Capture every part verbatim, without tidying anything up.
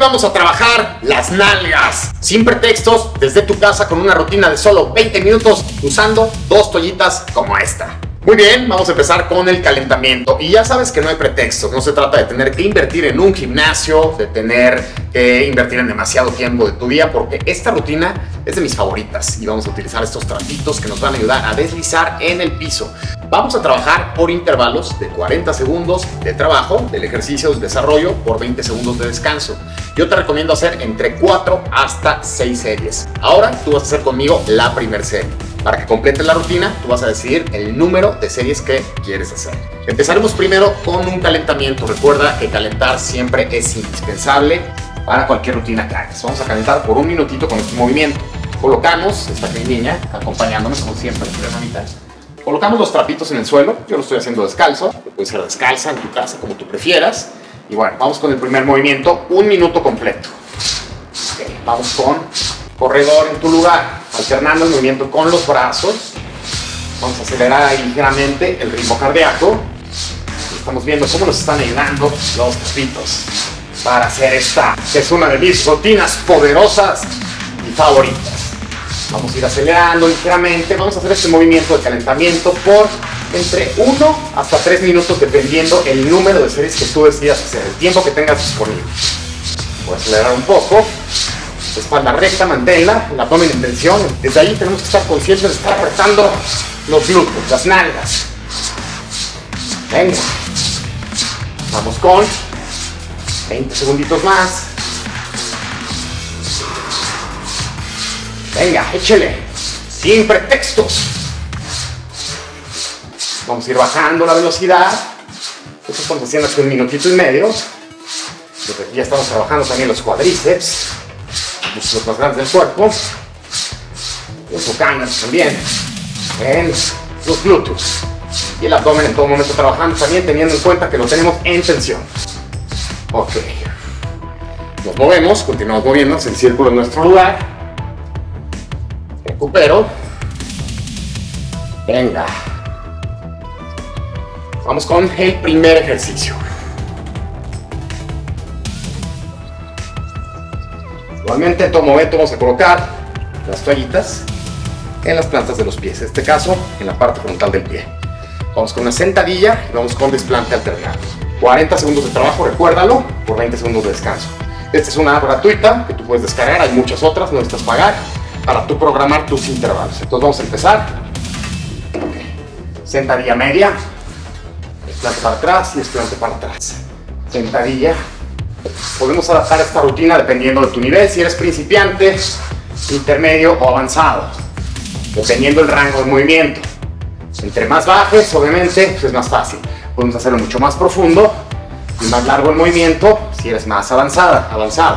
vamos a trabajar las nalgas, sin pretextos, desde tu casa con una rutina de solo veinte minutos usando dos toallitas como esta. Muy bien, vamos a empezar con el calentamiento. Y ya sabes que no hay pretextos, no se trata de tener que invertir en un gimnasio, de tener que invertir en demasiado tiempo de tu día, porque esta rutina es de mis favoritas y vamos a utilizar estos trapitos que nos van a ayudar a deslizar en el piso. Vamos a trabajar por intervalos de cuarenta segundos de trabajo, del ejercicio, del desarrollo, por veinte segundos de descanso. Yo te recomiendo hacer entre cuatro hasta seis series. Ahora tú vas a hacer conmigo la primera serie. Para que completes la rutina, tú vas a decidir el número de series que quieres hacer. Empezaremos primero con un calentamiento. Recuerda que calentar siempre es indispensable para cualquier rutina que hagas. Vamos a calentar por un minutito con este movimiento. Colocamos, está mi niña acompañándome como siempre, hermanita. Colocamos los trapitos en el suelo. Yo lo estoy haciendo descalzo. Puede ser descalza en tu casa, como tú prefieras. Y bueno, vamos con el primer movimiento, un minuto completo. Okay, vamos con corredor en tu lugar, alternando el movimiento con los brazos. Vamos a acelerar ahí ligeramente el ritmo cardíaco. Estamos viendo cómo nos están ayudando los trapitos para hacer esta, que es una de mis rutinas poderosas y favoritas. Vamos a ir acelerando ligeramente. Vamos a hacer este movimiento de calentamiento por entre uno hasta tres minutos, dependiendo el número de series que tú decidas hacer, el tiempo que tengas disponible. Voy a acelerar un poco. Espalda recta, manténla, el abdomen en tensión. Desde ahí tenemos que estar conscientes de estar apretando los glúteos, las nalgas. Venga. Vamos con veinte segunditos más. Venga, échele. Sin pretextos. Vamos a ir bajando la velocidad. Esto estamos haciendo hace un minutito y medio. Desde aquí ya estamos trabajando también los cuádriceps, los más grandes del cuerpo, enfocándonos también en los glúteos y el abdomen en todo momento trabajando también, teniendo en cuenta que lo tenemos en tensión. Ok, nos movemos, continuamos moviéndonos en círculo en nuestro lugar. Recupero. Venga, vamos con el primer ejercicio. Igualmente, en todo momento vamos a colocar las toallitas en las plantas de los pies, en este caso en la parte frontal del pie. Vamos con una sentadilla y vamos con desplante alternado. cuarenta segundos de trabajo, recuérdalo, por veinte segundos de descanso. Esta es una app gratuita que tú puedes descargar, hay muchas otras, no necesitas pagar, para tú programar tus intervalos. Entonces vamos a empezar. Okay. Sentadilla media, desplante para atrás y desplante para atrás. Sentadilla. Podemos adaptar esta rutina dependiendo de tu nivel, si eres principiante, intermedio o avanzado, dependiendo del rango de movimiento. Entre más bajes, obviamente, pues es más fácil. Podemos hacerlo mucho más profundo y más largo el movimiento si eres más avanzada, avanzado.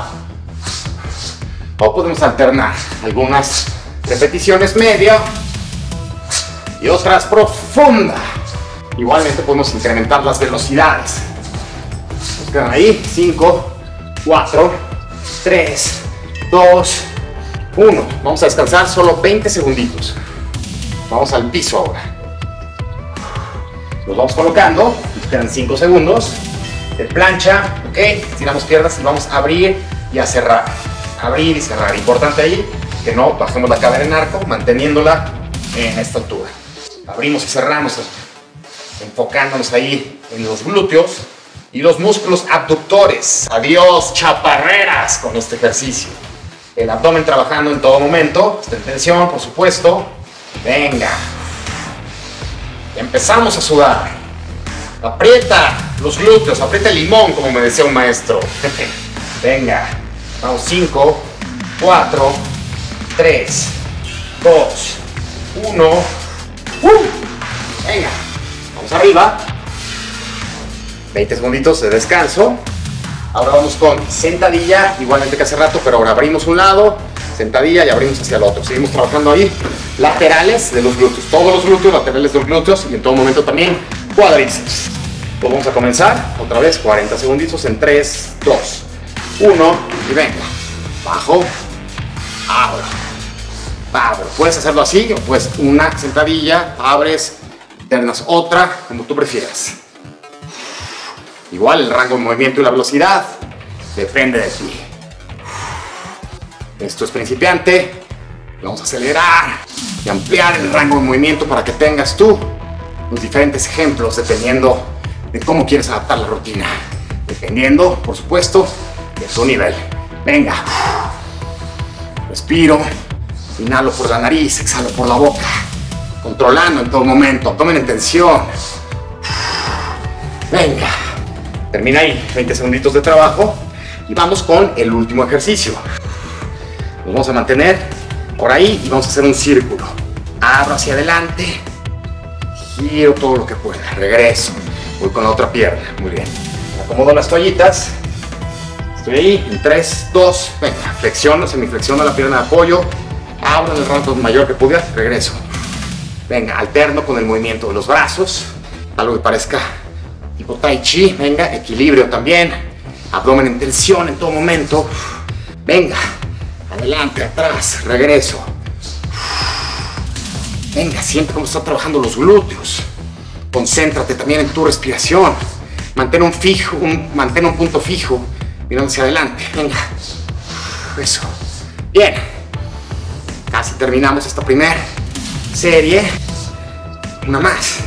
O podemos alternar algunas repeticiones media y otras profunda. Igualmente podemos incrementar las velocidades. Nos quedan ahí cinco, cuatro, tres, dos, uno. Vamos a descansar solo veinte segunditos. Vamos al piso ahora. Nos vamos colocando, nos quedan cinco segundos de plancha, ok, estiramos piernas y vamos a abrir y a cerrar. Abrir y cerrar. Importante ahí que no bajemos la cadera en arco, manteniéndola en esta altura. Abrimos y cerramos, enfocándonos ahí en los glúteos y los músculos abductores. Adiós, chaparreras, con este ejercicio. El abdomen trabajando en todo momento, está en tensión, por supuesto. Venga. Empezamos a sudar. Aprieta los glúteos, aprieta el limón, como me decía un maestro. Venga. Vamos, cinco, cuatro, tres, dos, uno. ¡Uh! Venga. Vamos arriba. veinte segunditos de descanso. Ahora vamos con sentadilla, igualmente que hace rato, pero ahora abrimos un lado, sentadilla y abrimos hacia el otro. Seguimos trabajando ahí laterales de los glúteos, todos los glúteos, laterales de los glúteos y en todo momento también cuádriceps. Pues vamos a comenzar otra vez, cuarenta segunditos en tres, dos, uno y venga. Bajo, abro, abro. Puedes hacerlo así o pues una sentadilla, abres, alternas otra, como tú prefieras. Igual el rango de movimiento y la velocidad depende de ti. Esto es principiante. Vamos a acelerar y ampliar el rango de movimiento para que tengas tú los diferentes ejemplos dependiendo de cómo quieres adaptar la rutina. Dependiendo, por supuesto, de tu nivel. Venga. Respiro. Inhalo por la nariz, exhalo por la boca. Controlando en todo momento. Tomen en tensión. Venga. Termina ahí. veinte segunditos de trabajo. Y vamos con el último ejercicio. Nos vamos a mantener por ahí y vamos a hacer un círculo. Abro hacia adelante. Giro todo lo que pueda. Regreso. Voy con la otra pierna. Muy bien. Acomodo las toallitas. Estoy ahí. En tres, dos. Venga. Flexiono, semiflexiono la pierna de apoyo. Abro en el rango mayor que pudiera. Regreso. Venga. Alterno con el movimiento de los brazos. Algo que parezca tipo tai chi. Venga. Equilibrio también. Abdomen en tensión en todo momento. Venga. Adelante, atrás. Regreso. Venga. Siente cómo está trabajando los glúteos. Concéntrate también en tu respiración. Mantén un, fijo, un, mantén un punto fijo, mirando hacia adelante. Venga. Eso. Bien. Casi terminamos esta primera serie. Una más.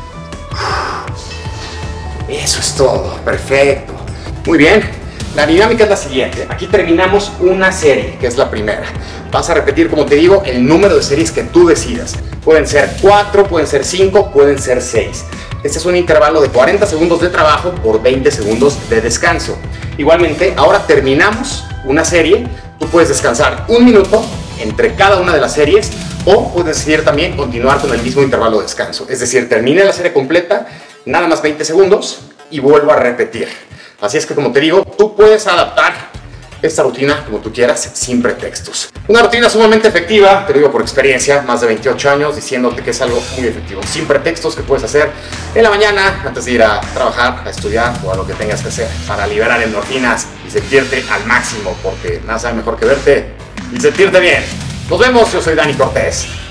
Eso es todo. Perfecto. Muy bien. La dinámica es la siguiente. Aquí terminamos una serie, que es la primera. Vas a repetir, como te digo, el número de series que tú decidas. Pueden ser cuatro, pueden ser cinco, pueden ser seis. Este es un intervalo de cuarenta segundos de trabajo por veinte segundos de descanso. Igualmente, ahora terminamos una serie. Tú puedes descansar un minuto entre cada una de las series o puedes decidir también continuar con el mismo intervalo de descanso. Es decir, termina la serie completa, nada más veinte segundos y vuelvo a repetir. Así es que, como te digo, tú puedes adaptar esta rutina como tú quieras, sin pretextos. Una rutina sumamente efectiva, te lo digo por experiencia, más de veintiocho años diciéndote que es algo muy efectivo, sin pretextos, que puedes hacer en la mañana antes de ir a trabajar, a estudiar o a lo que tengas que hacer para liberar endorfinas y sentirte al máximo, porque nada sabe mejor que verte y sentirte bien. Nos vemos, yo soy Dani Cortés.